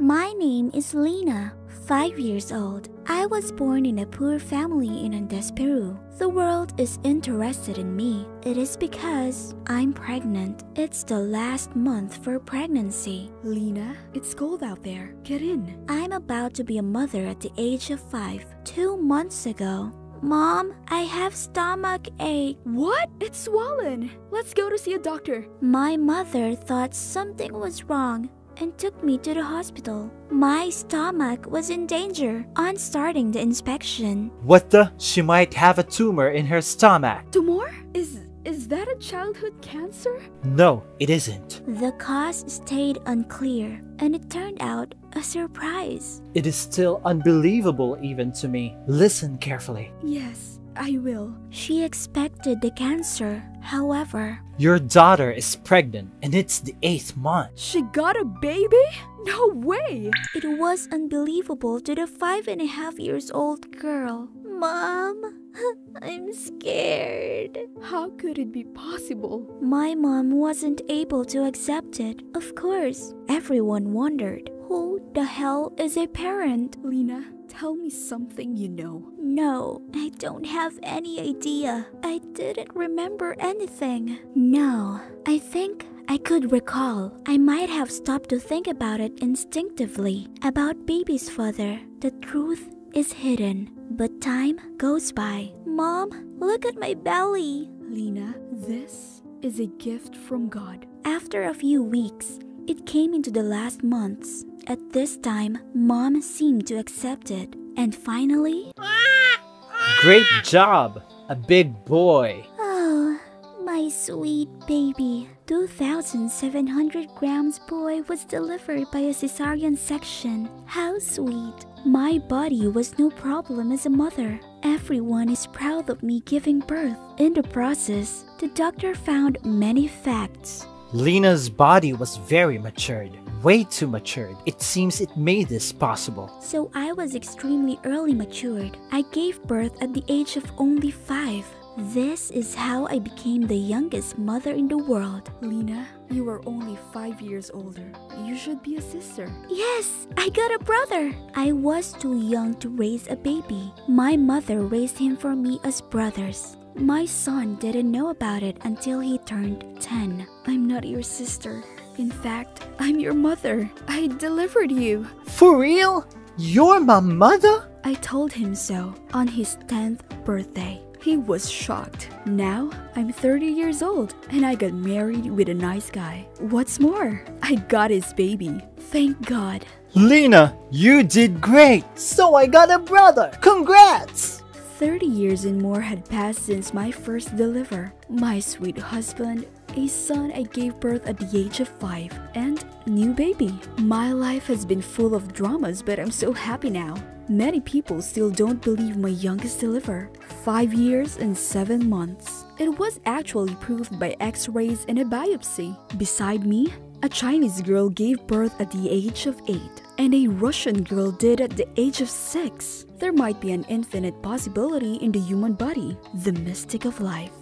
My name is Lena, 5 years old. I was born in a poor family in Andes, Peru. The world is interested in me. It is because I'm pregnant. It's the last month for pregnancy. Lena, it's cold out there. Get in. I'm about to be a mother at the age of 5. 2 months ago. Mom, I have stomach ache. What? It's swollen. Let's go to see a doctor. My mother thought something was wrong and took me to the hospital. My stomach was in danger on starting the inspection. What the? She might have a tumor in her stomach. Tumor? Is that a childhood cancer? No, it isn't. The cause stayed unclear, and it turned out a surprise. It is still unbelievable even to me. Listen carefully. Yes, I will. She expected the cancer. However, your daughter is pregnant and it's the 8th month. She got a baby? No way! It was unbelievable to the 5.5-year-old girl. Mom, I'm scared. How could it be possible? My mom wasn't able to accept it. Of course, everyone wondered, who the hell is a parent? Lena, tell me something you know. No, I don't have any idea. I didn't remember anything. No, I think I could recall. I might have stopped to think about it instinctively. About baby's father, the truth is hidden. But time goes by. Mom, look at my belly. Lena, this is a gift from God. After a few weeks, it came into the last months. At this time, Mom seemed to accept it. And finally... Great job! A big boy! Oh, my sweet baby. 2,700 grams boy was delivered by a cesarean section. How sweet. My body was no problem as a mother. Everyone is proud of me giving birth. In the process, the doctor found many facts. Lena's body was very matured. Way too matured. It seems it made this possible. So I was extremely early matured. I gave birth at the age of only 5. This is how I became the youngest mother in the world. Lena, you are only 5 years older. You should be a sister. Yes, I got a brother. I was too young to raise a baby. My mother raised him for me as brothers. My son didn't know about it until he turned 10. I'm not your sister. In fact, I'm your mother. I delivered you. For real? You're my mother? I told him so on his 10th birthday. He was shocked. Now, I'm 30 years old and I got married with a nice guy. What's more, I got his baby. Thank God. Lena, you did great! So I got a brother! Congrats! 30 years and more had passed since my first deliver. My sweet husband, a son I gave birth at the age of 5, and new baby. My life has been full of dramas, but I'm so happy now. Many people still don't believe my youngest deliver. 5 years and 7 months. It was actually proved by x-rays and a biopsy. Beside me, a Chinese girl gave birth at the age of 8, and a Russian girl did at the age of 6. There might be an infinite possibility in the human body, the mystic of life.